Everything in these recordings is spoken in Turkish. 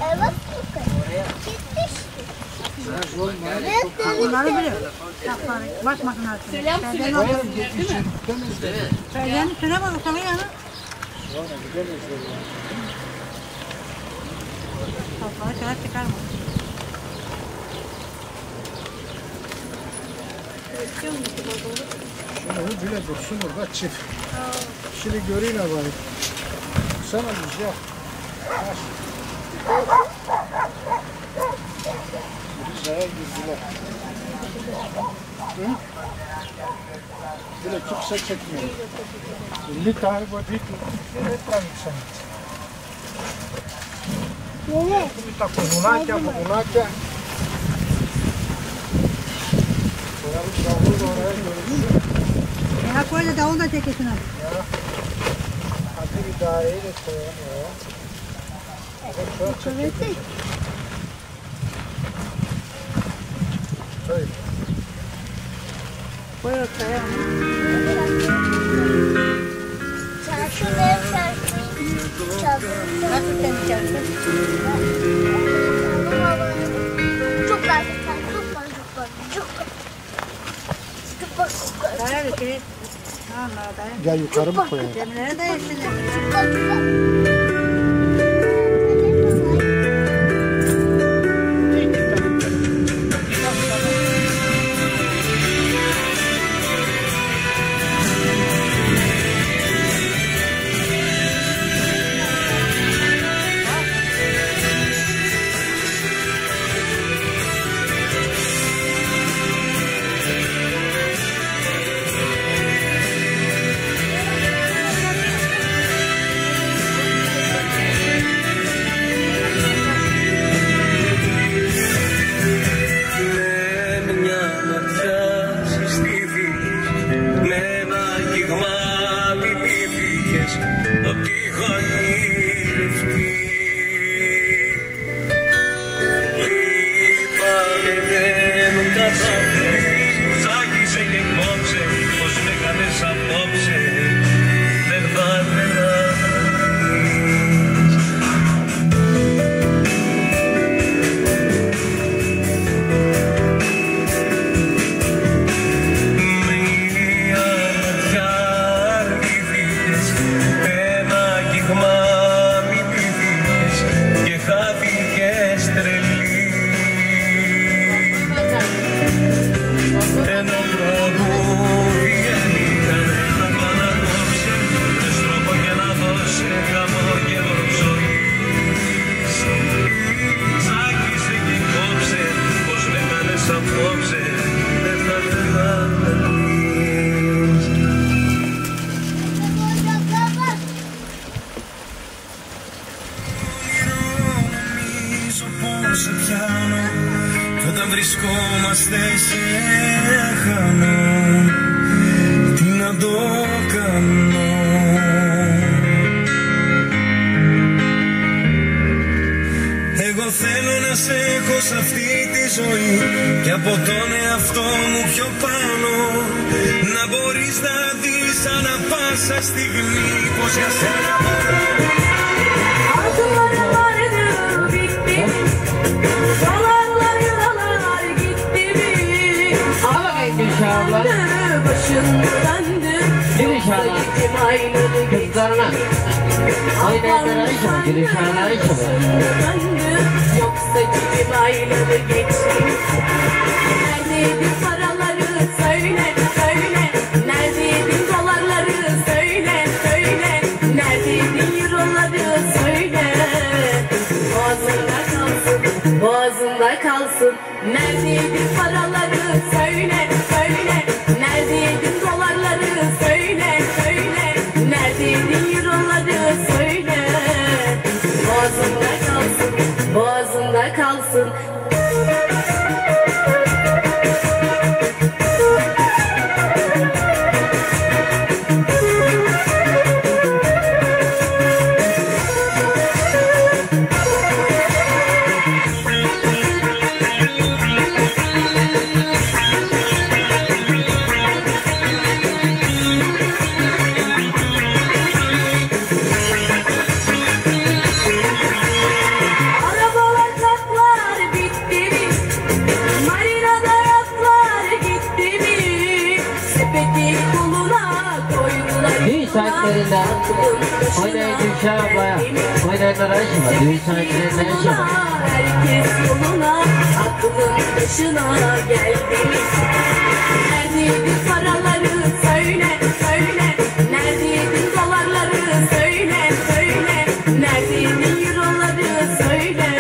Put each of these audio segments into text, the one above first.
Evet. Gitti işte. Bunları biliyor. Baş makinesi. Perdenin altı. Perdenin üstüne bak tabii yani. Kafalı şeyler çıkarma. Şunu bile dursun orada çift. Şimdi göreyim ne var. Sana güzel. Rizaya girdiler. Hı? Bile kimse çekmiyor. 50 tane bu değil. Ne tanıksın? Nereye? Bir takım bunlarca. Ya koy da davul da çekesin hadi. Hadi bir daha iyi de koyalım ya. Evet. Hayır. Koy ortaya. Çarşıda çarşı. Nasıl sen içersin? Çok var. Çok var. Daya bir kere. Allah daya. Gel yukarı mı koyalım? Demirlere de etsinler. βρισκόμαστε σε χανό, τι να το κάνω. Εγώ θέλω να σε έχω σ' αυτή τη ζωή και από τον εαυτό μου πιο πάνω, να μπορείς να δεις ανά πάσα στιγμή πως για σένα μπορώ. Arzularım vardı bitti mi? Yalanlar yılanlar gitti mi? Ağlandı başım döndü. Yoksa gittim aynalı kızlarına oynayanlara içme, gülüşenlere içme. Yoksa gittim aynalı geçtim. Neredeydin paraları söyle söyle. Neredeydin dolarları söyle söyle. Neredeydin euroları söyle. Boğazında kalsın, boğazında kalsın. Neredeydin paraları söyle söyle. Neredeydin dolarları söyle söyle. Neredeydin euroları söyle. Boğazında kalsın, boğazında kalsın. Araba sahiplerinde oynayın Gülşah ablaya. Oynayanlara işi var. Düğün sahiplerinde işi var. Herkes yoluna, aklın başına geldiniz. Neredeydi paraları söyle, söyle. Neredeydi dolarları söyle, söyle. Neredeydi euroları söyle.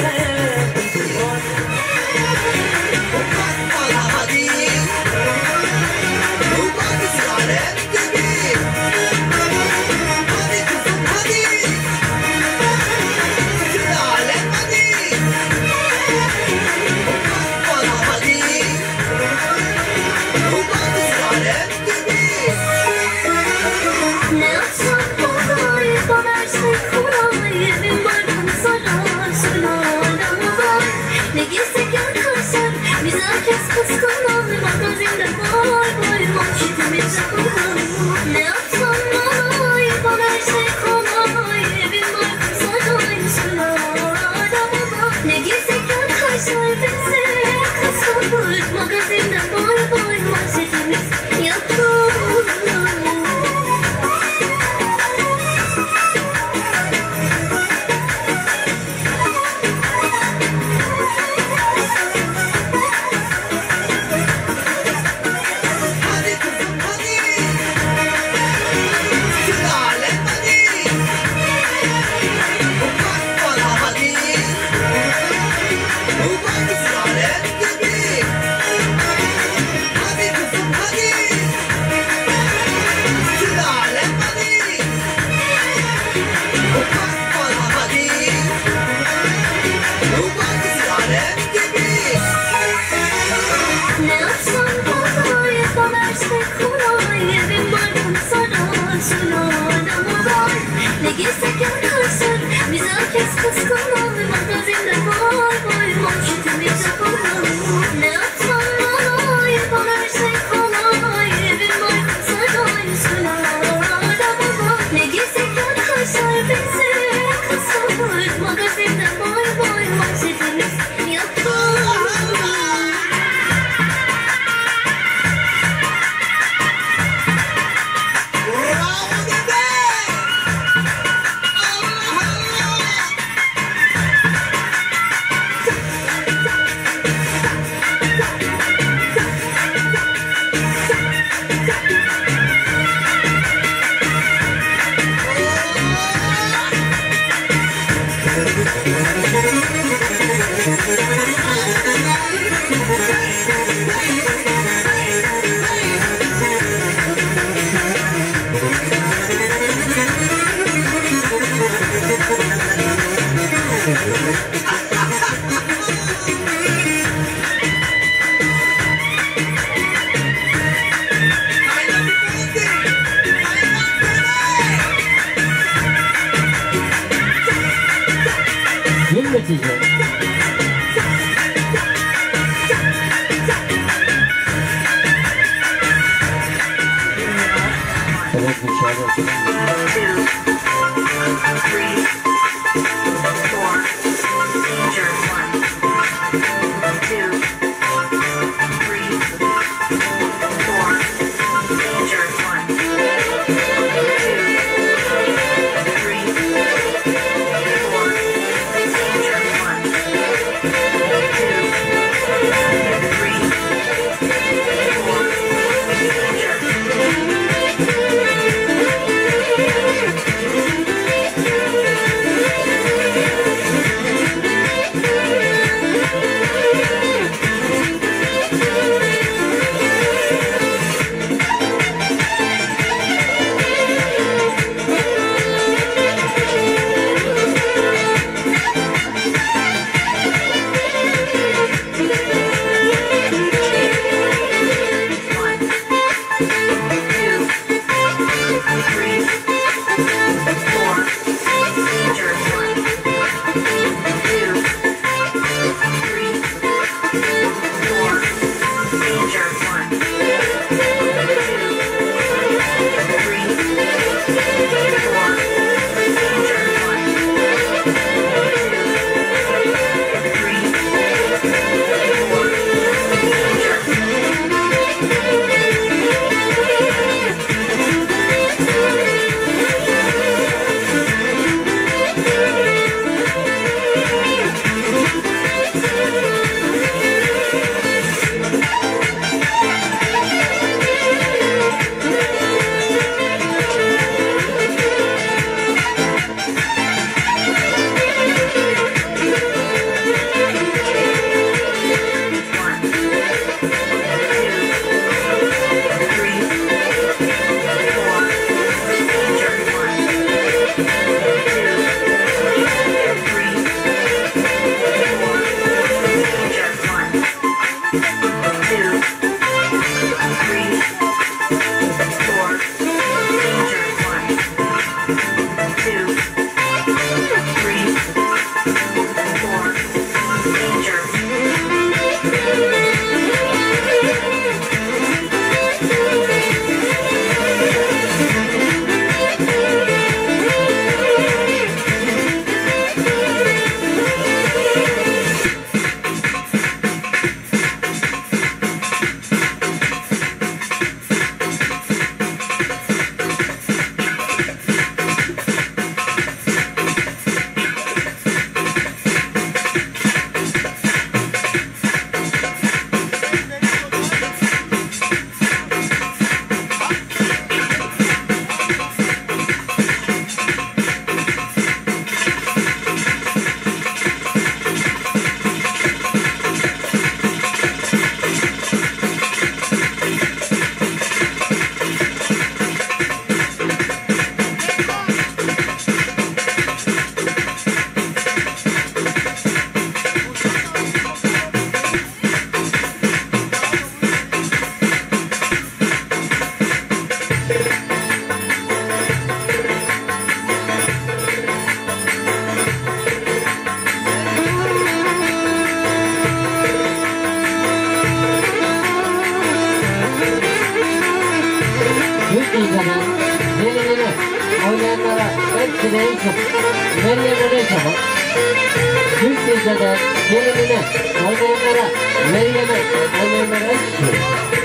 Ne yapsam kolay, bana her şey kolay. Evim barkım sarar, sırlar ama var. Ne giysek yaklaşır, bizi herkes kıskanır. Magazinde var, boy manşetimiz kolay. Ne yapsam kolay, bana her şey kolay. Evim barkım sarar, sırlar ama var. Ne giysek yaklaşır, bizi kıskanır. Magazinde var, boy manşetimiz yakın. Ne yapsam kolay, bana her şey kolay. Evim barkım sarar, sırlar ama var. Ne giysek yaklaşır, bizi herkes kıskanır. Magazinde var, boy manşetimiz kolay. Ne yapsam kolay, bana her şey kolay. Evim barkım sarar, sırlar ama var. Ne giysek yaklaşır, bizi kıskanır. Magazinde var, boy manşetimiz yakın. Gülmeyecek. Evet Gülşah. Thank you. Neyse, Meryem'e neyse bak. Türk diziden gelinine, oynayanlara, Meryem'e, oynayanlara istiyor.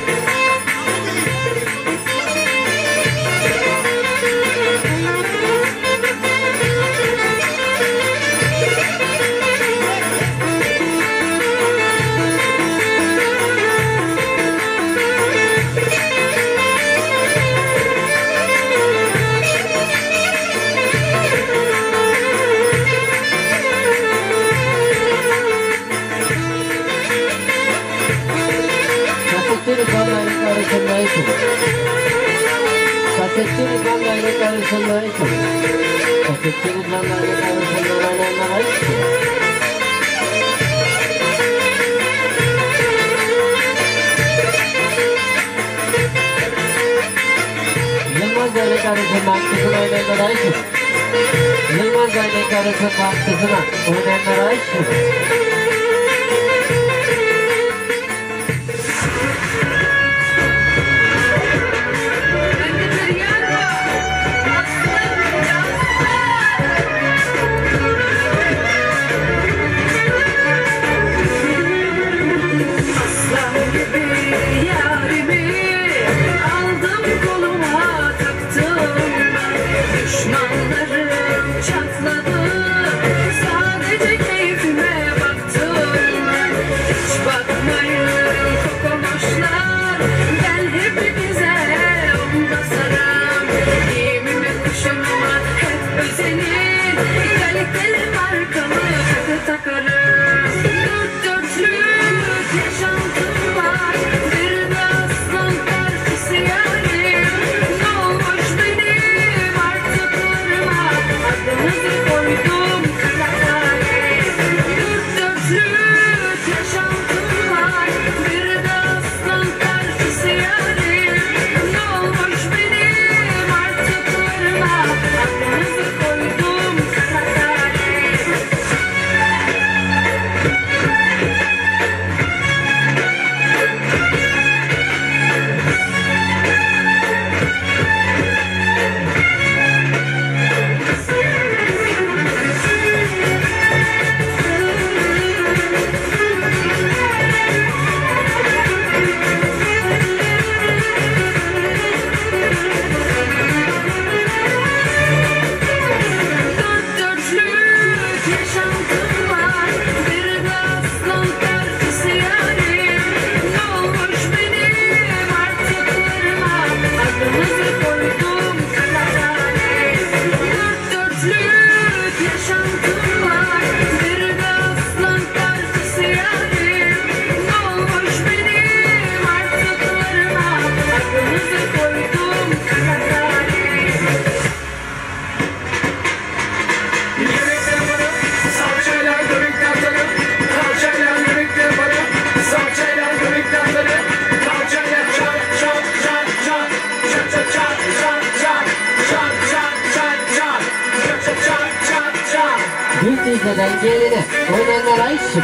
Geline, oynayanlara isim.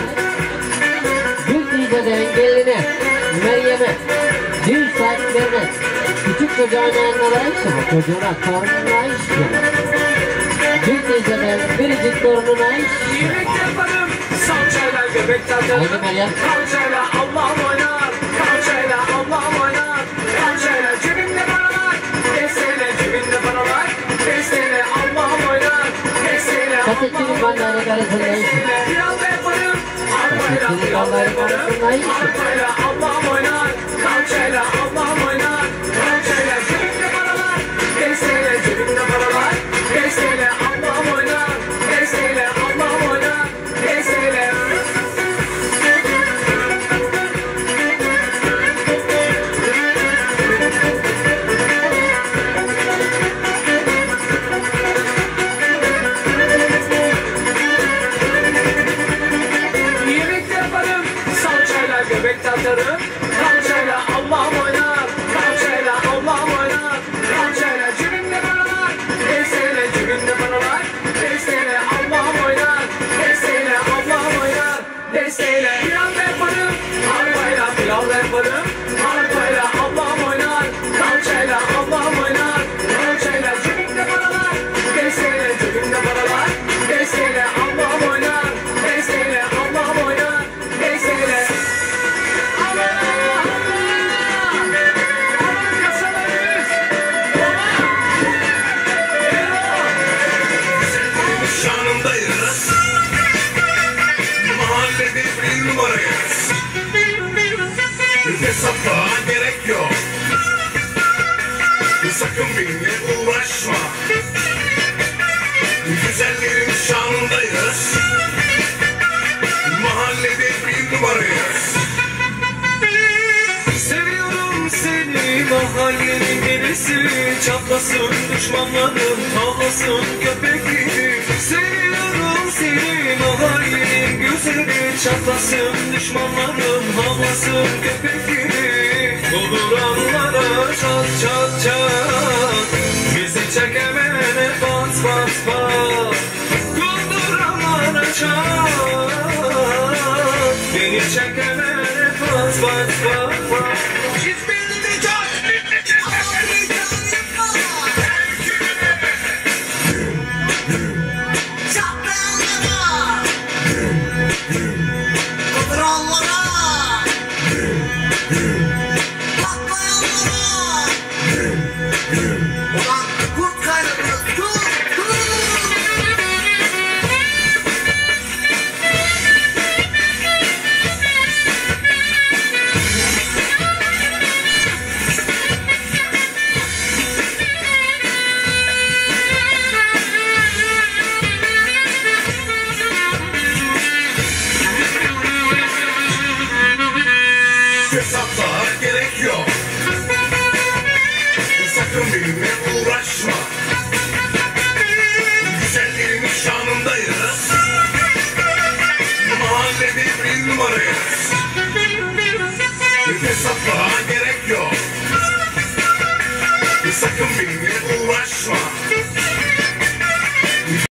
Gül teyzeden geline, Meryem'e, düğün saatlerine, küçük çocuğa oynayanlara isim. Çocuğuna, torununa isim. Gül teyzeden biricik torununa isim. Yemek yaparım, salçayla göbek tatarım. Haydi Meryem. Kalçayla Allah'ım oynar, kalçayla Allah'ım oynar. Kalçayla cebimde paralar, desteğiyle cebimde paralar. Desteğiyle Allah'ım oynar, desteğiyle Kasetçinin bandane karısında isim. Kasetçinin bandane karısında isim. Kalçayla Allah'ım oynar, kalçayla Allah'ım oynar. Kalçayla cebimde paralar, desteğiyle cebimde paralar. Desteğiyle Allah'ım oynar, desteğiyle Allah'ım oynar. Desteğiyle göbek tatarım, kalçayla Allah'ım oynar, kalçayla Allah'ım oynar, kalçayla cebimde paralar, desteğiyle cebimde paralar, desteğiyle Allah'ım oynar, desteğiyle Allah'ım oynar, desteğiyle pilav yaparım, arpayla pilav yaparım, arpayla Allah'ım oynar, kalçayla Allah'ım oynar, kalçayla cebimde paralar, desteğiyle cebimde safa gerek yok. Sakın benimle uğraşma. Güzellerin şanındayız. Mahallede bir numarayız. Seviyorum seni mahallenin delisi. Çatlasın düşmanlarım, tavlasın köpek gibi. Seviyorum seni mahallenin güzeli. Çatlasın düşmanlarım, havlasın köpek gibi. Dolduranlara çat çat çat, bizi çekemene pat pat pat. Dolduranlara çat, beni çekemene pat pat pat pat.